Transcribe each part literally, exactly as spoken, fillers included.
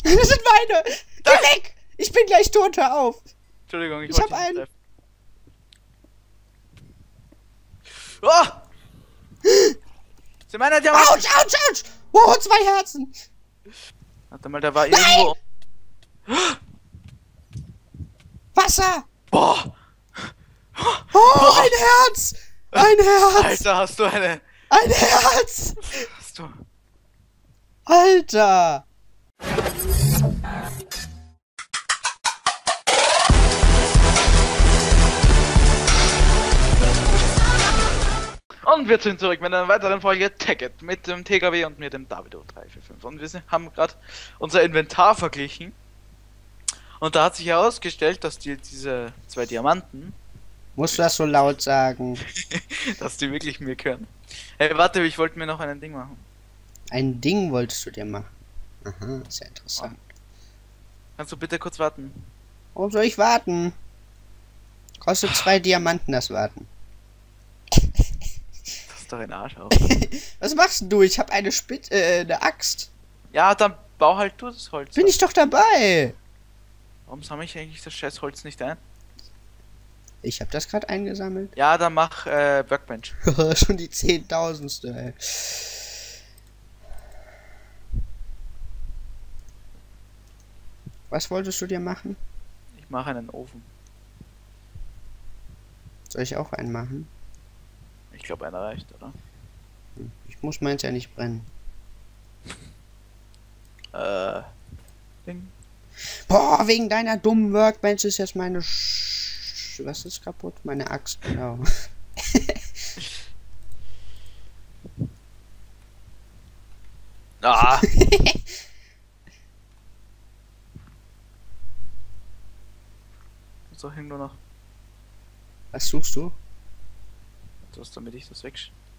Das sind meine! Geh weg! Ich bin gleich tot, hör auf! Entschuldigung, ich, Ich wollte hab dich einen. nicht treffen. Oh! Sind meine Diamanten? Autsch, autsch, autsch! Oh, zwei Herzen! Warte mal, da war irgendwo... Wasser! Boah! Oh, ein Herz! Ein Herz! Alter, hast du eine... Ein Herz! Hast du... Alter! Und wir sind zurück mit einer weiteren Folge Tacket mit dem T K W und mit dem Davido drei vier fünf. Und wir sind, haben gerade unser Inventar verglichen. Und da hat sich herausgestellt, dass die diese zwei Diamanten, Musst du das so laut sagen? dass die wirklich mir gehören. Hey, warte, ich wollte mir noch ein Ding machen. Ein Ding wolltest du dir machen. Aha, sehr interessant. Kannst du bitte kurz warten? Warum soll ich warten? Kostet zwei Diamanten das Warten. Das ist doch ein Arsch auf. Was machst du? Ich habe eine Spit äh, eine Axt. Ja, dann bau halt du das Holz. Bin ich doch dabei. Warum sammle ich eigentlich das scheiß Holz nicht ein? Ich habe das gerade eingesammelt. Ja, dann mach äh, Workbench. Schon die zehntausendste, ey. Was wolltest du dir machen? Ich mache einen Ofen. Soll ich auch einen machen? Ich glaube, einer reicht, oder? Hm, Ich muss meins ja nicht brennen. Äh. Ding. Boah, wegen deiner dummen Workbench ist jetzt meine Sch Was ist kaputt? Meine Axt, genau. Ah! So, hin nur noch. Was suchst du? Das, damit ich das weg.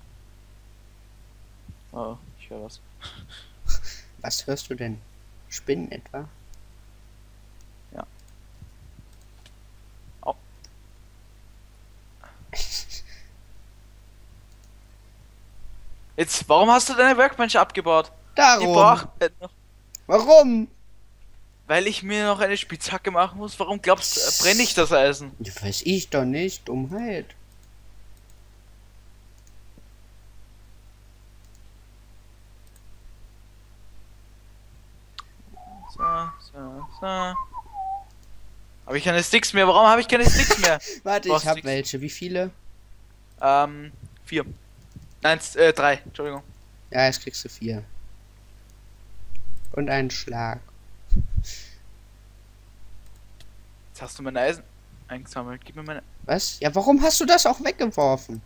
Oh, ich höre was. Was hörst du denn? Spinnen etwa? Ja. Oh. Jetzt, warum hast du deine Workbench abgebaut? Die Darum. braucht äh, noch. Warum? Weil ich mir noch eine Spitzhacke machen muss. Warum glaubst du, äh, brenne ich das Eisen? Ja, weiß ich doch nicht. Dummheit. So, so, so. Habe ich keine Sticks mehr? Warum habe ich keine Sticks mehr? Warte, Brauchst ich hab Sticks? welche. Wie viele? Ähm, vier. Nein, äh, drei. Entschuldigung. Ja, jetzt kriegst du vier. Und einen Schlag. Jetzt hast du mein Eisen eingesammelt. Gib mir meine. Was? Ja, warum hast du das auch weggeworfen?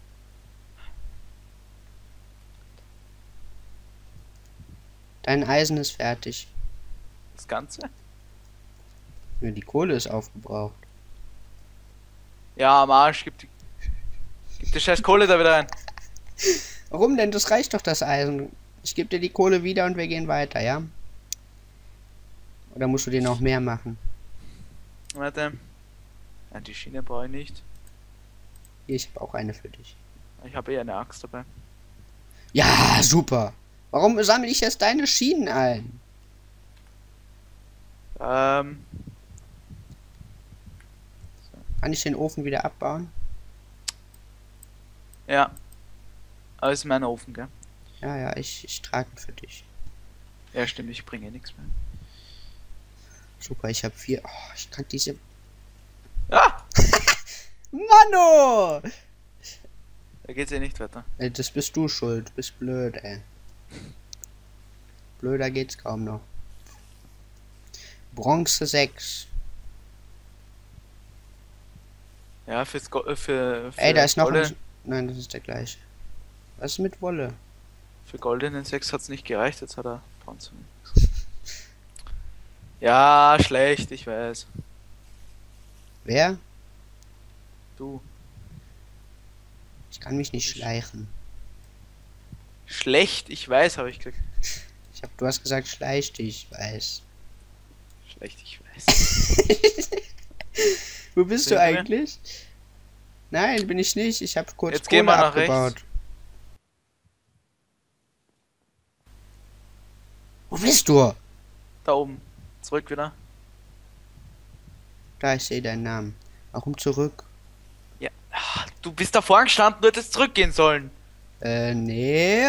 Dein Eisen ist fertig. Das Ganze? Ja, die Kohle ist aufgebraucht. Ja, am Arsch. Gib die. Gib die scheiß Kohle da wieder rein. Warum denn? Das reicht doch, das Eisen. Ich gebe dir die Kohle wieder und wir gehen weiter, ja? Oder musst du dir noch mehr machen? Warte. Ja, die Schiene brauche ich nicht. Hier, ich habe auch eine für dich. Ich habe eh eine Axt dabei. Ja, super. Warum sammle ich jetzt deine Schienen ein? Ähm. Kann ich den Ofen wieder abbauen? Ja. Aber ist mein Ofen, gell? Ja, ja, ich, ich trage ihn für dich. Ja, stimmt, ich bringe nichts mehr. Super, ich habe vier. Oh, ich kann diese... Ah! Mano! Da geht's ja nicht weiter. Ey, das bist du schuld. Du bist blöd, ey. Blöder geht's kaum noch. Bronze sechs. Ja, fürs Go äh, für, für Ey, da ist noch Golden, ein... Nein, das ist der gleiche. Was ist mit Wolle? für goldenen sechs hat's nicht gereicht, jetzt hat er Bronze. Ja, schlecht, ich weiß. Wer? Du. Ich kann mich nicht schleichen. Schlecht, ich weiß, habe ich gesagt. Ich hab, du hast gesagt, schleich dich, ich weiß. Schlecht, ich weiß. Wo bist Sind du wir? eigentlich? Nein, bin ich nicht. Ich habe kurz Jetzt gehen Kohle wir nach abgebaut. rechts. Wo bist du? Da oben. Zurück wieder. Da, ich sehe deinen Namen. Warum zurück? Ja. Ah, du bist da vorne gestanden, du hättest zurückgehen sollen. Äh, nee.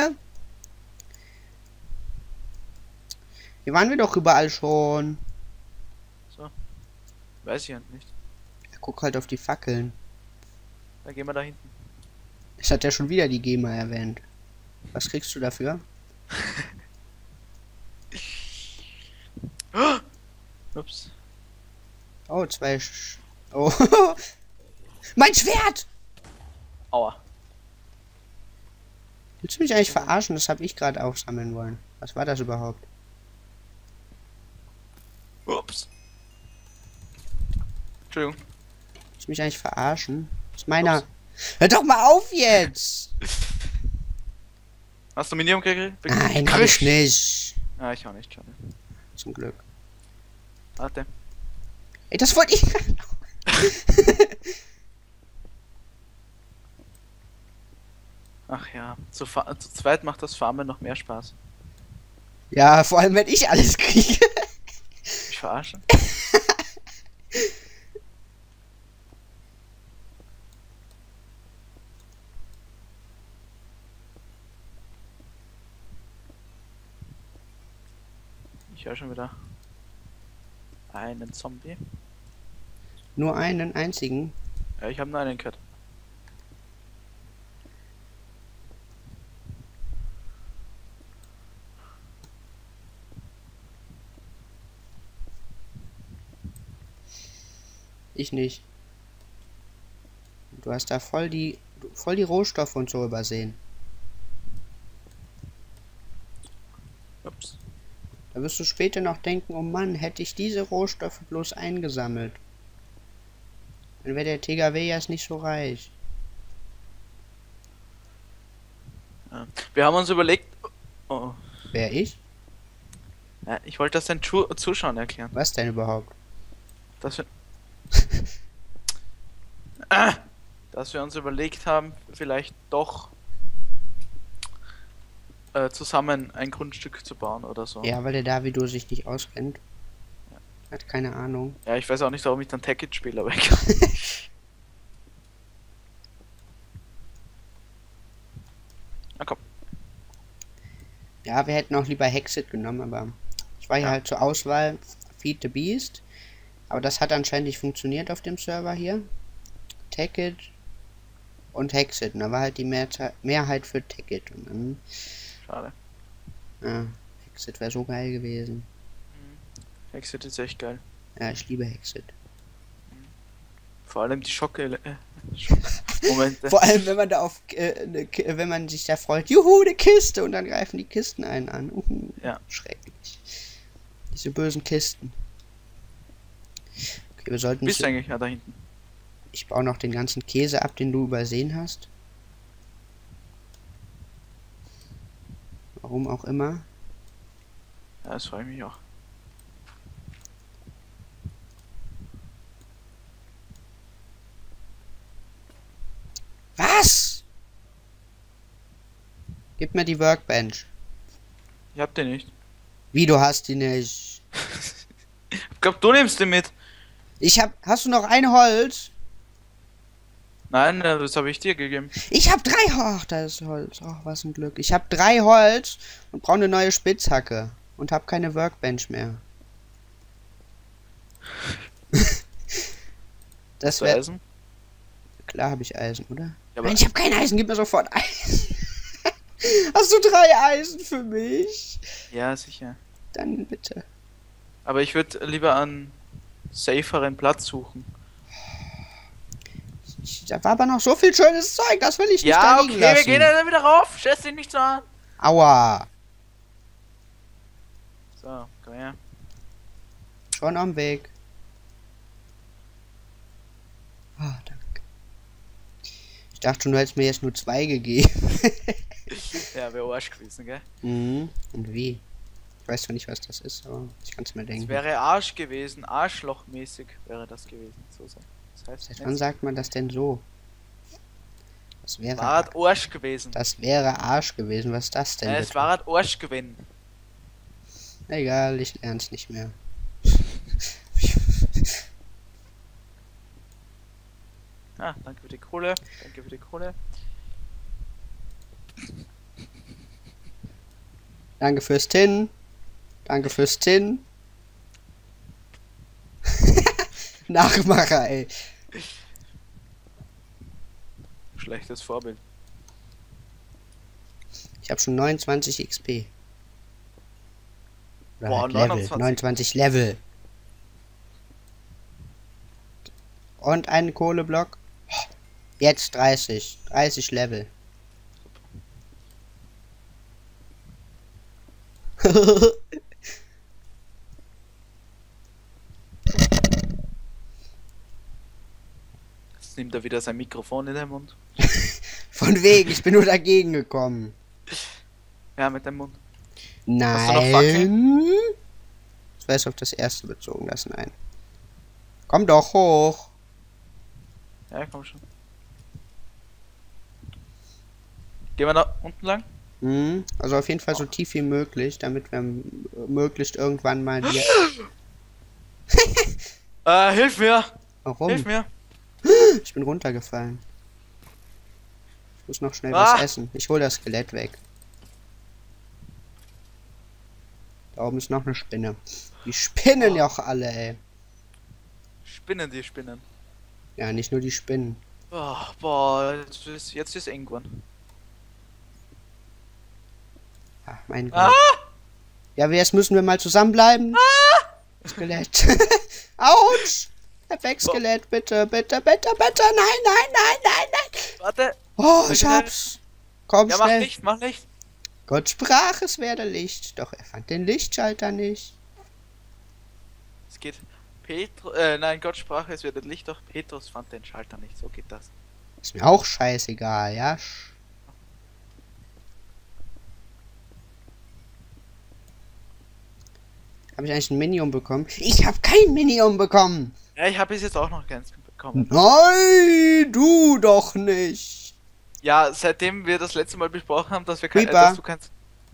Hier waren wir doch überall schon. So. Weiß ich halt nicht. Ja, guck halt auf die Fackeln. Dann gehen wir da hinten. Es hat ja schon wieder die GEMA erwähnt. Was kriegst du dafür? Ups. Oh, zwei Sch Oh. Mein Schwert! Aua. Willst du mich eigentlich verarschen? Das habe ich gerade aufsammeln wollen. Was war das überhaupt? Ups. Entschuldigung. Willst du mich eigentlich verarschen? Das ist meiner... Ups. Hör doch mal auf jetzt! Hast du Medium gekriegt? Nein, hab ich nicht. Ja, ich auch nicht, schade. Zum Glück. Warte. Ey, das wollte ich... Ach ja, zu, zu zweit macht das Farmen noch mehr Spaß. Ja, vor allem wenn ich alles kriege. Ich verarsche. Ich höre schon wieder einen Zombie. Nur einen einzigen? Ja, ich habe nur einen gehört. Ich nicht. Du hast da voll die voll die Rohstoffe und so übersehen. Ups. Da wirst du später noch denken, oh Mann, hätte ich diese Rohstoffe bloß eingesammelt. Dann wäre der T G W jetzt nicht so reich. Ja. Wir haben uns überlegt... Oh. Wer, ich? Ja, ich wollte das den Zu Zuschauern erklären. Was denn überhaupt? Dass wir... ah, dass wir uns überlegt haben, vielleicht doch äh, zusammen ein Grundstück zu bauen oder so. Ja, weil der Davido sich nicht auskennt. Ja. Hat keine Ahnung. Ja, ich weiß auch nicht, warum ich dann Tekkit spiele, aber egal. Na komm. Ja, wir hätten auch lieber Hexit genommen, aber ich war ja, ja halt zur Auswahl Feed the Beast. Aber das hat anscheinend nicht funktioniert auf dem Server hier. Tekkit und Hexit. Und da war halt die Mehrte Mehrheit für Tekkit. Und dann... Schade. Ja, Hexit wäre so geil gewesen. Hexit ist echt geil. Ja, ich liebe Hexit. Vor allem die Schocke... Äh, Schock Momente. Vor allem, wenn man da auf... Äh, ne, wenn man sich da freut, juhu, eine Kiste! Und dann greifen die Kisten einen an. Uhu, ja. Schrecklich. Diese bösen Kisten. Okay, wir sollten... Bist du eigentlich ja da hinten? Ich baue noch den ganzen Käse ab, den du übersehen hast. Warum auch immer. Ja, das freue ich mich auch. Was? Gib mir die Workbench. Ich hab den nicht. Wie, du hast die nicht? Ich glaub, du nimmst den mit. Ich hab... Hast du noch ein Holz? Nein, das habe ich dir gegeben. Ich habe drei... Ach, da ist Holz. Ach, was ein Glück. Ich habe drei Holz und brauche eine neue Spitzhacke. Und habe keine Workbench mehr. Das wäre... Eisen? Klar habe ich Eisen, oder? Ja, Nein, ich habe kein Eisen. Gib mir sofort Eisen. Hast du drei Eisen für mich? Ja, sicher. Dann bitte. Aber ich würde lieber einen saferen Platz suchen. Ich, da war aber noch so viel schönes Zeug, das will ich nicht ja, da liegen okay, lassen. wir gehen dann wieder rauf. Schätz dich nicht so an. Aua. So, komm her. Schon am Weg. Ah, danke. Ich dachte schon, du hättest mir jetzt nur zwei gegeben. Ja, wäre Arsch gewesen, gell? Mhm. Und wie? Ich weiß zwar nicht, was das ist, aber ich kann es mir denken. Es wäre Arsch gewesen, Arschlochmäßig wäre das gewesen. So sein. Das heißt, Seit wann sagt man das denn so? Das wäre war Arsch gewesen. Das wäre Arsch gewesen. Was ist das denn? Ja, es bitte? war Arsch gewesen. Egal, ich lern's nicht mehr. Ah, danke für die Kohle. Danke für die Kohle. Danke fürs Tin. Danke fürs Tin. Nachmacher, ey. Schlechtes Vorbild. Ich habe schon neunundzwanzig X P. Oder Boah, halt Level. neunundzwanzig. neunundzwanzig Level. Und einen Kohleblock. Jetzt dreißig. dreißig Level. Jetzt nimmt er wieder sein Mikrofon in den Mund. Von wegen, ich bin nur dagegen gekommen. Ja, mit dem Mund. Nein. du noch Fackeln? Ich weiß auf das erste bezogen, das nein. Komm doch hoch. Ja, komm schon. Gehen wir da unten lang? Mhm. Also auf jeden Fall so tief wie möglich, damit wir möglichst irgendwann mal hier. Äh, hilf mir! Warum? Hilf mir! Ich bin runtergefallen. Ich muss noch schnell Ah. was essen. Ich hole das Skelett weg. Da oben ist noch eine Spinne. Die spinnen ja auch alle, ey. Spinnen, die Spinnen. Ja, nicht nur die Spinnen. Oh, boah, jetzt ist, jetzt ist eng geworden. Ach, mein Gott. Ah! Ja, jetzt müssen wir mal zusammenbleiben. Ah! Skelett. Autsch! Skelett, bitte, bitte, bitte, bitte. Nein, nein, nein, nein, nein. Warte! Oh, ich hab's. Komm Ja, mach schnell. Licht, mach Licht! Gott sprach, es werde Licht. Doch er fand den Lichtschalter nicht. Es geht. Petru, äh, nein, Gott sprach, es wird Licht, doch Petrus fand den Schalter nicht. So geht das. Ist mir auch scheißegal, ja? Habe ich eigentlich ein Minium bekommen? Ich habe kein Minium bekommen. Ja, ich habe bis jetzt auch noch keins bekommen. Nein, du doch nicht. Ja, seitdem wir das letzte Mal besprochen haben, dass wir kein, äh, Creeper. dass du kannst.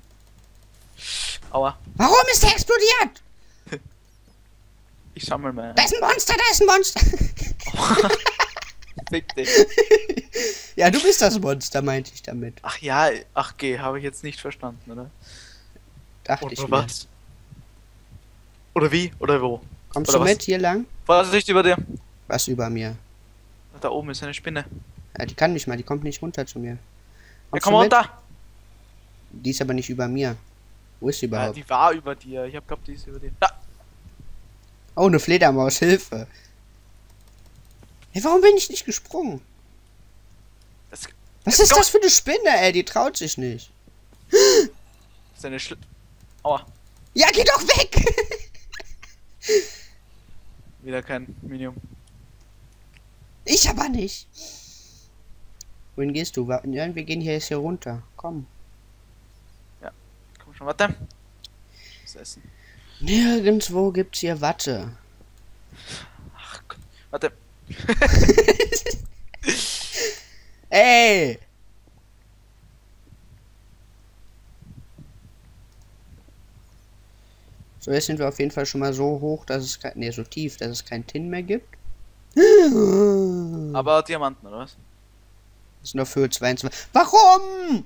Aua. Warum ist der explodiert? Ich sammle mal. Da ist ein Monster, da ist ein Monster. Fick dich. Ja, du bist das Monster, meinte ich damit. Ach ja, ach geh, habe ich jetzt nicht verstanden, oder? Dachte ich Oder mir. was? Oder wie? Oder wo? Kommst Oder du was? mit hier lang? Vorsicht über dir. Was über mir? Da oben ist eine Spinne. Ja, die kann nicht mal, die kommt nicht runter zu mir. Ja, Kommst komm du mit? runter! Die ist aber nicht über mir. Wo ist sie Ja, überhaupt? die war über dir. Ich hab glaubt, die ist über dir. Ja. Oh, eine Fledermaus, Hilfe. Hey, warum bin ich nicht gesprungen? Das Was Jetzt ist komm. das für eine Spinne, ey? Die traut sich nicht. ist eine Schl... Aua. Ja, geh doch weg! Wieder kein Minium. Ich aber nicht. Wohin gehst du? Wa- Ja, wir gehen hier jetzt hier runter. Komm. Komm schon, warte. Was essen? Nirgendwo gibt's hier Watte. Ach Gott. Warte. Ey! So, jetzt sind wir auf jeden Fall schon mal so hoch, dass es kein... Ne, so tief, dass es kein Tin mehr gibt. Aber Diamanten, oder was? Ist nur für zweiundzwanzig. Warum?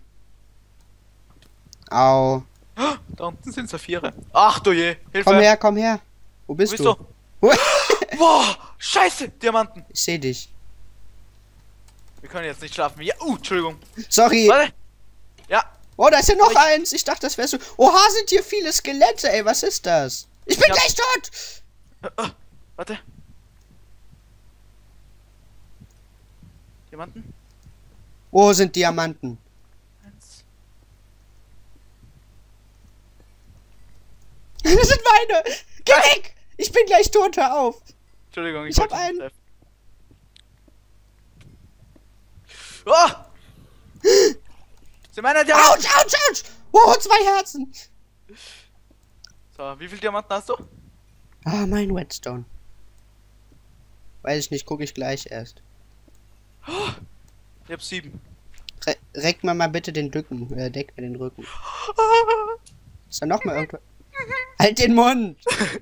Au. Da unten sind Saphire. Ach du je. Hilfe. Komm her, komm her. Wo Wo bist, bist du? du? Wo- Boah, scheiße, Diamanten. Ich seh dich. Wir können jetzt nicht schlafen. Ja, uh, Entschuldigung. Sorry. Warte. Ja, Oh, da ist ja noch Ich- eins. Ich dachte, das wäre so. Oha, sind hier viele Skelette, ey. Was ist das? Ich bin Ich hab- gleich tot. äh, äh, warte. Diamanten? Wo sind Diamanten? Eins. Das sind meine. Geh weg. Ich bin gleich tot. Hör auf. Entschuldigung, ich, Ich hab wollte einen. nicht treffen. Oh! Sind meine Diamanten? Autsch, autsch, autsch. Oh, zwei Herzen. So, wie viele Diamanten hast du? Ah, mein Whetstone. Weiß ich nicht, gucke ich gleich erst. Ich hab sieben. Re Reck mir mal bitte den Rücken. Äh, deck mir den Rücken. Ist da noch mal irgendwas? Halt den Mund!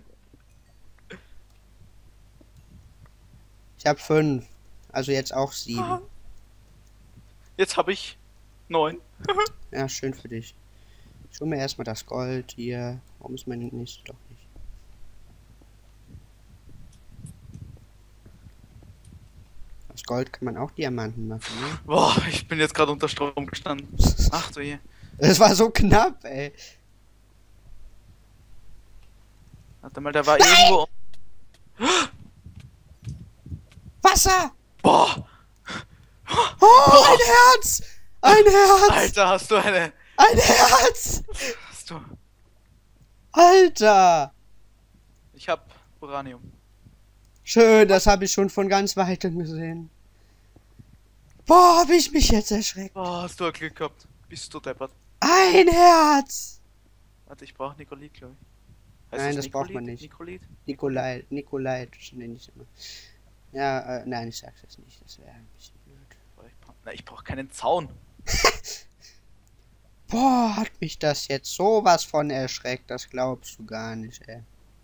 Ich hab fünf. Also jetzt auch sieben. Jetzt habe ich neun. Ja, schön für dich. Ich hol mir erstmal das Gold hier. Warum ist mein nächstes doch nicht? Aus Gold kann man auch Diamanten machen, ne? Boah, ich bin jetzt gerade unter Strom gestanden. Ach du je. Das war so knapp, ey. Warte mal, der war irgendwo. Wasser! Boah! Oh, ein Herz! Ein Herz! Alter, hast du eine. Ein Herz! Hast du. Alter! Ich hab Uranium. Schön, das habe ich schon von ganz weitem gesehen. Boah, hab ich mich jetzt erschreckt. Boah, hast du ein Glück gehabt. Bist du deppert. Ein Herz! Warte, ich brauche Nikolit, glaube ich. Nein, das braucht man nicht. Nikolit? Nikolai, Nikolai, das nenne ich immer. Ja, äh, nein, ich sag's jetzt nicht, das wäre ein bisschen blöd. Boah, ich brauch, na, ich brauche keinen Zaun. Boah, hat mich das jetzt sowas von erschreckt, das glaubst du gar nicht, ey.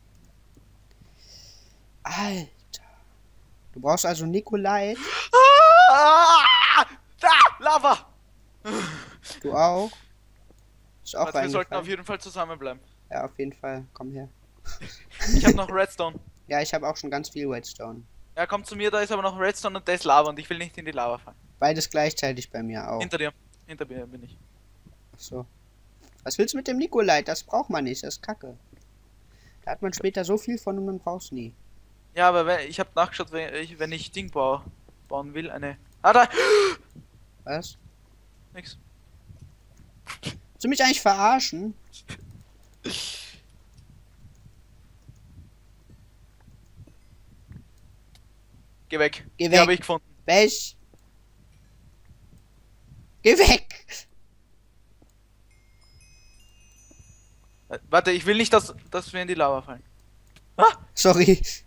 Alter. Du brauchst also Nikolai. Ah! Da! Lava! Du auch? Ist auch Warte, wir sollten reingefallen. auf jeden Fall zusammenbleiben. Ja, auf jeden Fall. Komm her. Ich habe noch Redstone. Ja, ich habe auch schon ganz viel Redstone. Ja, komm zu mir, da ist aber noch Redstone und da ist Lava und ich will nicht in die Lava fallen. Beides gleichzeitig bei mir auch. Hinter dir. Hinter mir bin ich. Ach so. Was willst du mit dem Nikolai? Das braucht man nicht, das ist kacke. Da hat man später so viel von und man braucht's nie. Ja, aber wenn, ich habe nachgeschaut, wenn ich, wenn ich Ding bau, bauen will, eine... Ah, da! Was? Nix. Willst du mich eigentlich verarschen? Geh weg. Geh Die weg. habe ich gefunden. Weg! Geh weg! Äh, Warte, ich will nicht, dass, dass wir in die Lava fallen. Ah! Sorry. Ich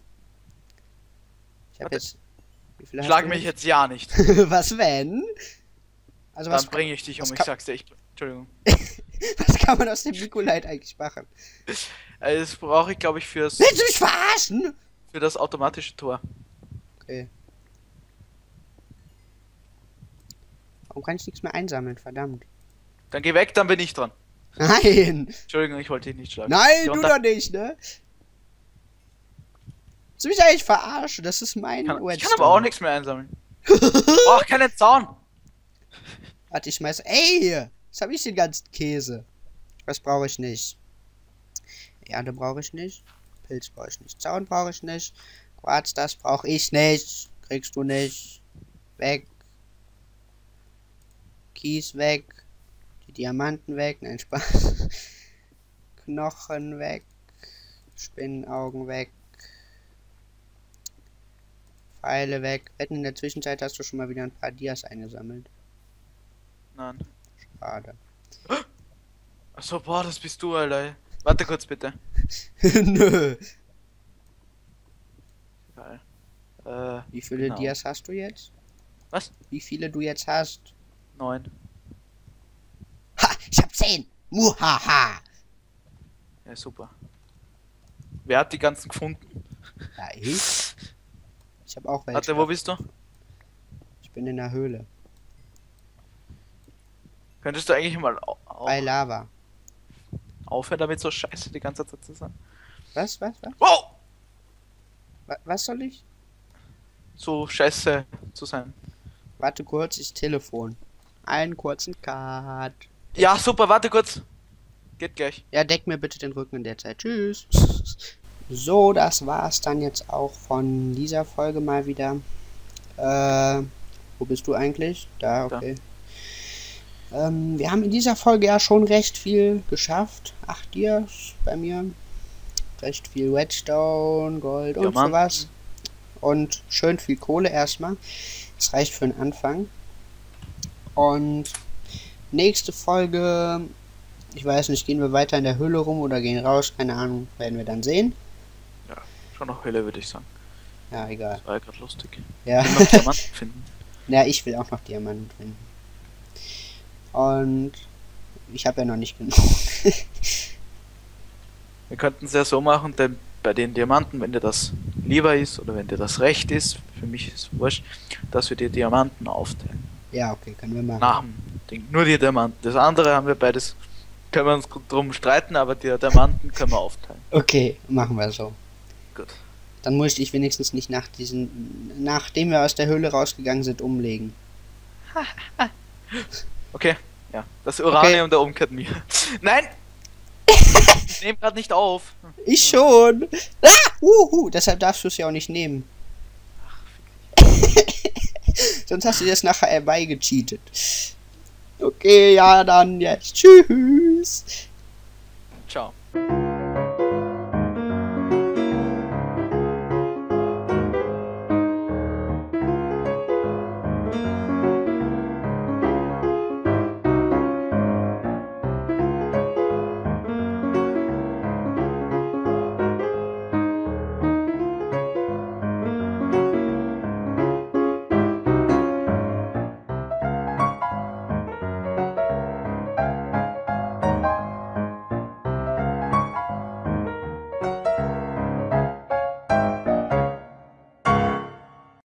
hab Warte. jetzt... Wie viele Schlag hast mich du jetzt ja nicht. Was wenn? Also Dann was, bringe ich dich um, was ich kann- sag's dir. Ich, Entschuldigung. was kann man aus dem Nikolai eigentlich machen? Äh, Das brauche ich, glaube ich, fürs, Willst du mich verarschen? für das automatische Tor. Okay. Warum kann ich nichts mehr einsammeln? Verdammt. Dann geh weg, dann bin ich dran. Nein! Entschuldigung, ich wollte dich nicht schlagen. Nein, Ja, du und doch da- nicht, ne? Willst du mich eigentlich verarschen? Das ist mein kann, ich kann Redstone. aber auch nichts mehr einsammeln. Brauch keinen Zaun. Warte, ich schmeiß... Ey! Jetzt habe ich den ganzen Käse. Was brauche ich nicht? Erde brauche ich nicht. Pilz brauche ich nicht. Zaun brauche ich nicht. Quarz, das brauche ich nicht. Kriegst du nicht. Weg. Kies weg. Die Diamanten weg. Nein, Spaß. Knochen weg. Spinnenaugen weg. Pfeile weg. Wetten, in der Zwischenzeit hast du schon mal wieder ein paar Dias eingesammelt. Nein. Schade. Achso, boah, das bist du, Alter. Warte kurz bitte. Nö. Geil. Äh, Wie viele genau. Dias hast du jetzt? Was? Wie viele du jetzt hast? Neun. Ha! Ich hab zehn! Muhaha! Ja, super. Wer hat die ganzen gefunden? Ja, ich? Ich hab auch welche. Warte, wo bist du? Ich bin in der Höhle. Könntest du eigentlich mal au au Bei Lava. aufhören, damit so scheiße die ganze Zeit zu sein? Was, was, was? Wow! Wa- Was soll ich? So scheiße zu sein. Warte kurz, ich Telefon. Einen kurzen Cut. Ja, super, warte kurz. Geht gleich. Ja, deck mir bitte den Rücken in der Zeit. Tschüss. So, das war's dann jetzt auch von dieser Folge mal wieder. Äh, wo bist du eigentlich? Da, okay. Ähm, wir haben in dieser Folge ja schon recht viel geschafft. Acht Dias bei mir. Recht viel Redstone, Gold und Diamanten. sowas. Und schön viel Kohle erstmal. Das reicht für den Anfang. Und nächste Folge, ich weiß nicht, gehen wir weiter in der Höhle rum oder gehen raus, keine Ahnung, werden wir dann sehen. Ja, schon noch Hölle, würde ich sagen. Ja, egal. Das war ja gerade lustig. Ja. Ich will noch Diamanten finden. Ja, ich will auch noch Diamanten finden. Und ich habe ja noch nicht genug. Wir könnten es ja so machen, denn bei den Diamanten, wenn dir das lieber ist oder wenn dir das recht ist, für mich ist es wurscht, dass wir die Diamanten aufteilen. Ja, okay, können wir machen. Nach dem Ding. Nur die Diamanten. Das andere haben wir beides, können wir uns drum streiten, aber die Diamanten können wir aufteilen. Okay, machen wir so. Gut. Dann muss ich wenigstens nicht nach diesen, nachdem wir aus der Höhle rausgegangen sind, umlegen. Okay, ja. Das Uranium Okay. da oben gehört mir. Nein! Ich nehme gerade nicht auf. Ich schon. Ah, uhu, deshalb darfst du es ja auch nicht nehmen. Sonst hast du dir das nachher herbeigecheatet. Okay, ja, dann jetzt. Tschüss. Ciao.